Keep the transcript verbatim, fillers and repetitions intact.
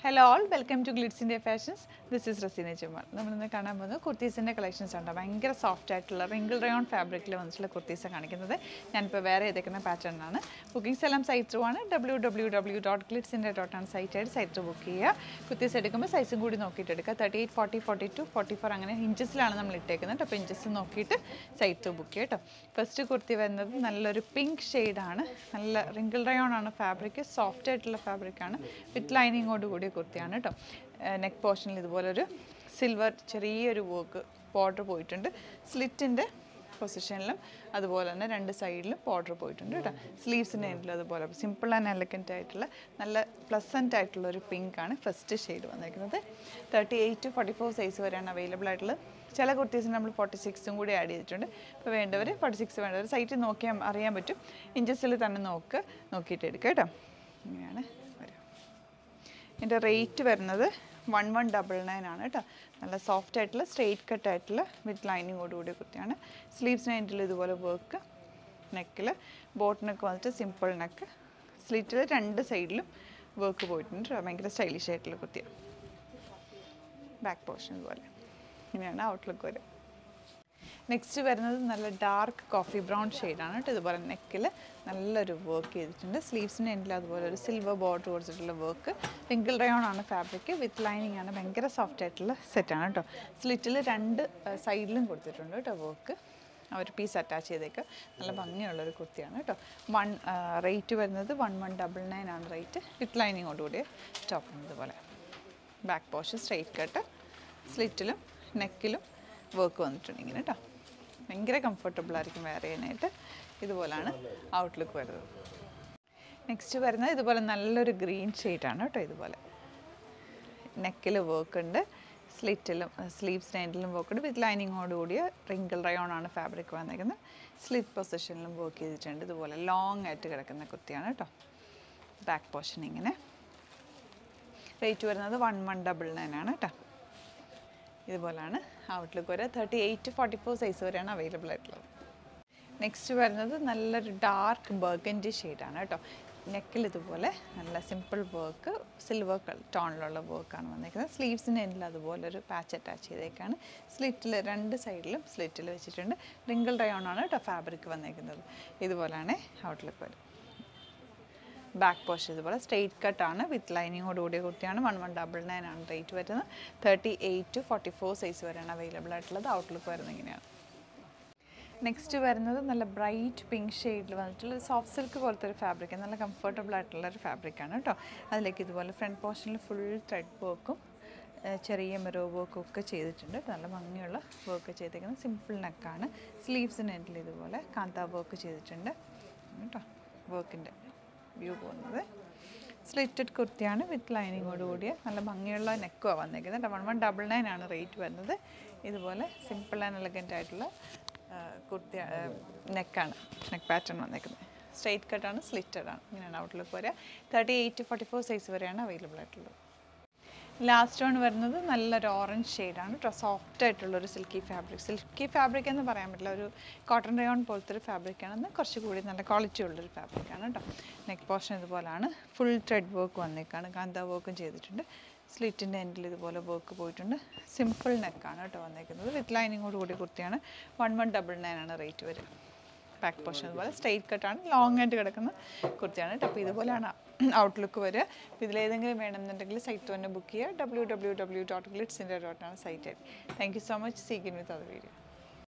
Hello all, welcome to Glitzindia Fashions. This is Rasina Jamal. We will see Kurtis collections. Very soft Wrinkle Rayon fabric. Kurtis is pattern. Booking site through w w w dot glitzindia dot com site site book. Kurtis is size thirty-eight, forty, forty-two, forty-four inches. Inches site book. First kurti is pink shade. Wrinkle Rayon fabric, soft fabric with lining. kurtiyana ട്ടോ neck portion il idupole oru silver cheriya oru work border poyittunde slit inde position ilum adupole thanne rendu side ilum border poyittunde ട്ടോ sleeves inde endil adupole simple and elegant aayittulla nalla pleasant aayittulla oru pink aanu first shade vannikkunathu thirty-eight to forty-four size vareyana available aayittulla ചില കുർത്തീസിന് നമ്മൾ forty-six ഉം കൂടി add ചെയ്തിട്ടുണ്ട് അപ്പോൾ വേണ്ടവർ forty-six വേണ്ടവർ site നോക്കിയാൽ അറിയാൻ പറ്റും ഇഞ്ചസിൽ തന്നെ നോക്ക് നോക്കിയിട്ട് എടുക്കുക കേട്ടോ ഇങ്ങനെയാണ് ഇതിന്റെ റേറ്റ് വരുന്നത് one one nine nine ആണ് ട്ടോ നല്ല സോഫ്റ്റ് ആയിട്ടുള്ള സ്ട്രെയിറ്റ് കട്ട് ആയിട്ടുള്ള വിത്ത് ലൈനിങ്ങോട് കൂടി കുർത്തിയാണ് സ്ലീവ്സിന് എൻഡിൽ ഇതുപോലെ വർക്ക് നെക്കിൽ ബോട്ട് നെക്ക് വന്നിട്ട് സിമ്പിൾ നെക്ക് സ്ലിറ്റിൽ രണ്ട് സൈഡിലും വർക്ക് പോയിട്ടുണ്ട് ഭയങ്കര സ്റ്റൈലിഷ് ആയിട്ടുള്ള കുർത്തിയാണ് ബാക്ക് പോർഷൻ ഇതുപോലെ ഇങ്ങനെയാണ് ഔട്ട്ലുക്ക് വരിക നെക്സ്റ്റ് വരുന്നത് നല്ല ഡാർക്ക് കോഫി ബ്രൗൺ ഷെയ്ഡാണ് കേട്ടോ ഇതുപോലെ നെക്കിൽ നല്ലൊരു വർക്ക് ചെയ്തിട്ടുണ്ട് സ്ലീവ്സിന് എൻഡിൽ അതുപോലെ ഒരു സിൽവർ ബോർഡർ കൊടുത്തിട്ടുള്ള വർക്ക് റിങ്കിൾ റയോൺ ആണ് ഫാബ്രിക് വിത്ത് ലൈനിങ് ആണ് ഭയങ്കര സോഫ്റ്റ് ആയിട്ടുള്ള സെറ്റാണ് കേട്ടോ സ്ലിറ്റിൽ രണ്ട് സൈഡിലും കൊടുത്തിട്ടുണ്ട് കേട്ടോ വർക്ക് ആ ഒരു പീസ് അറ്റാച്ച് ചെയ്തേക്ക് നല്ല ഭംഗിയുള്ളൊരു കുർത്തിയാണ് കേട്ടോ വൺ റേറ്റ് വരുന്നത് വൺ വൺ ഡബിൾ നയൻ ആണ് റേറ്റ് വിത്ത് ലൈനിങ്ങോടുകൂടി ടോപ്പ് ഇതുപോലെ ബാക്ക് പോർഷൻ സ്ട്രെയിറ്റ് കട്ട് സ്ലിറ്റിലും നെക്കിലും വർക്ക് വന്നിട്ടുണ്ട് ഇങ്ങനെ കേട്ടോ ഭയങ്കര കംഫർട്ടബിൾ ആയിരിക്കും വെയർ ചെയ്യാനായിട്ട് ഇതുപോലാണ് ഔട്ട്ലുക്ക് വരുന്നത് നെക്സ്റ്റ് വരുന്നത് ഇതുപോലെ നല്ലൊരു ഗ്രീൻ ഷെയ്ഡാണ് കേട്ടോ ഇതുപോലെ നെക്കിൽ വർക്ക് ഉണ്ട് സ്ലിറ്റിലും സ്ലീവ്സ് എൻഡിലും വർക്ക് ഉണ്ട് വിത്ത് ലൈനിങ്ങോട് കൂടിയ റിങ്കിൾ റയോൺ ആണ് ഫാബ്രിക് വന്നിരിക്കുന്നത് സ്ലിറ്റ് പൊസിഷനിലും വർക്ക് ചെയ്തിട്ടുണ്ട് ഇതുപോലെ ലോങ് ആയിട്ട് കിടക്കുന്ന കുർത്തിയാണ് കേട്ടോ ബാക്ക് പോർഷൻ ഇങ്ങനെ റേറ്റ് വരുന്നത് വൺ വൺ ഡബിൾ നയൻ ആണ് കേട്ടോ ഇതുപോലാണ് ഔട്ട്ലുക്ക് വരെ thirty eight forty four size വരെയാണ് അവൈലബിൾ ആയിട്ടുള്ളത് നെക്സ്റ്റ് വരുന്നത് നല്ലൊരു ഡാർക്ക് ബർഗൻഡി ഷെയ്ഡാണ് കേട്ടോ നെക്കിൽ ഇതുപോലെ നല്ല സിമ്പിൾ വർക്ക് സിൽവർ ടോണിലുള്ള വർക്കാണ് വന്നിരിക്കുന്നത് സ്ലീവ്സിന് എൻഡിൽ അതുപോലെ ഒരു പാച്ച് അറ്റാച്ച് ചെയ്തേക്കാണ് സ്ലിറ്റിൽ രണ്ട് സൈഡിലും സ്ലിറ്റിൽ വെച്ചിട്ടുണ്ട് റിങ്കിൾ റയോൺ ആണ് കേട്ടോ ഫാബ്രിക് വന്നിരിക്കുന്നത് ഇതുപോലാണ് ഔട്ട്ലുക്ക് വരും ബാക്ക് പോർഷൻ ഇതുപോലെ സ്ട്രെയിറ്റ് കട്ടാണ് വിത്ത് ലൈനിങ്ങോട് കൂടിയ കുർത്തിയാണ് വൺ വൺ ഡബിൾ നയൻ ആണ് റേറ്റ് വരുന്നത് thirty eight to forty four size വരെയാണ് അവൈലബിൾ ആയിട്ടുള്ളത് ഔട്ട്ലുക്ക് വരുന്നത് ഇങ്ങനെയാണ് നെക്സ്റ്റ് വരുന്നത് നല്ല ബ്രൈറ്റ് പിങ്ക് ഷെയ്ഡിൽ വന്നിട്ടുള്ള സോഫ്റ്റ് സിൽക്ക് പോലത്തെ ഒരു ഫാബ്രിക് നല്ല കംഫർട്ടബിൾ ആയിട്ടുള്ള ഒരു ഫാബ്രിക്കാണ് കേട്ടോ അതിലേക്ക് ഇതുപോലെ ഫ്രണ്ട് പോർഷനിൽ ഫുൾ ത്രെഡ് വർക്കും ചെറിയ മിറോ വർക്കും ഒക്കെ ചെയ്തിട്ടുണ്ട് നല്ല ഭംഗിയുള്ള വർക്ക് ചെയ്തേക്കുന്നത് സിമ്പിൾ നെക്കാണ് സ്ലീവ്സിന് എൻഡിൽ ഇതുപോലെ കാന്ത വർക്ക് ചെയ്തിട്ടുണ്ട് കേട്ടോ വർക്കിൻ്റെ വ്യൂ പോകുന്നത് സ്ലിറ്റഡ് കുർത്തിയാണ് വിത്ത് ലൈനിങ്ങോട് കൂടിയ നല്ല ഭംഗിയുള്ള നെക്കുമാണ് വന്നിരിക്കുന്നത് വൺ വൺ ഡബിൾ നയൻ ആണ് റേറ്റ് വരുന്നത് ഇതുപോലെ സിമ്പിൾ ആൻഡ് എലഗൻ്റ് ആയിട്ടുള്ള കുർത്തി നെക്കാണ് നെക്ക് പാറ്റേൺ വന്നിരിക്കുന്നത് സ്ട്രെയിറ്റ് കട്ടാണ് സ്ലിറ്റഡ് ആണ് ഇങ്ങനെയാണ് ഔട്ട്ലുക്ക് വരിക thirty eight forty four size വരെയാണ് അവൈലബിൾ ആയിട്ടുള്ളത് ലാസ്റ്റ് വൺ വരുന്നത് നല്ലൊരു ഓറഞ്ച് ഷെയ്ഡാണ് കേട്ടോ സോഫ്റ്റ് ആയിട്ടുള്ളൊരു സിൽക്കി ഫാബ്രിക് സിൽക്കി ഫാബ്രിക് എന്ന് പറയാൻ പറ്റില്ല ഒരു കോട്ടൺ റയോൺ പോലത്തെ ഒരു ഫാബ്രിക്കാണെന്ന് കുറച്ചുകൂടി നല്ല ക്വാളിറ്റി ഉള്ളൊരു ഫാബ്രിക്കാണ് കേട്ടോ നെക്ക് പോർഷൻ ഇതുപോലാണ് ഫുൾ ത്രെഡ് വർക്ക് വന്നേക്കാണ് കാന്ത വർക്കും ചെയ്തിട്ടുണ്ട് സ്ലിറ്റിൻ്റെ എൻഡിൽ ഇതുപോലെ വർക്ക് പോയിട്ടുണ്ട് സിമ്പിൾ നെക്കാണ് കേട്ടോ വന്നേക്കുന്നത് വിത്ത് ലൈനിങ്ങോട് കൂടി കുർത്തിയാണ് വൺ വൺ ഡബിൾ നയൻ ആണ് റേറ്റ് വരിക ബാക്ക് പോർഷൻ അതുപോലെ സ്ട്രെയിറ്റ് കട്ടാണ് ലോങ് ആയിട്ട് കിടക്കുന്ന കുർത്തിയാണ് കേട്ടോ അപ്പോൾ ഇതുപോലെയാണ് ഔട്ട്ലുക്ക് വരിക ഇതിലേതെങ്കിലും വേണമെന്നുണ്ടെങ്കിൽ സൈറ്റ് തന്നെ ബുക്ക് ചെയ്യുക W W W dot Glitz India dot ആണ് site thank you so much സീക്കിൻ വിത്ത് അത് വീഡിയോ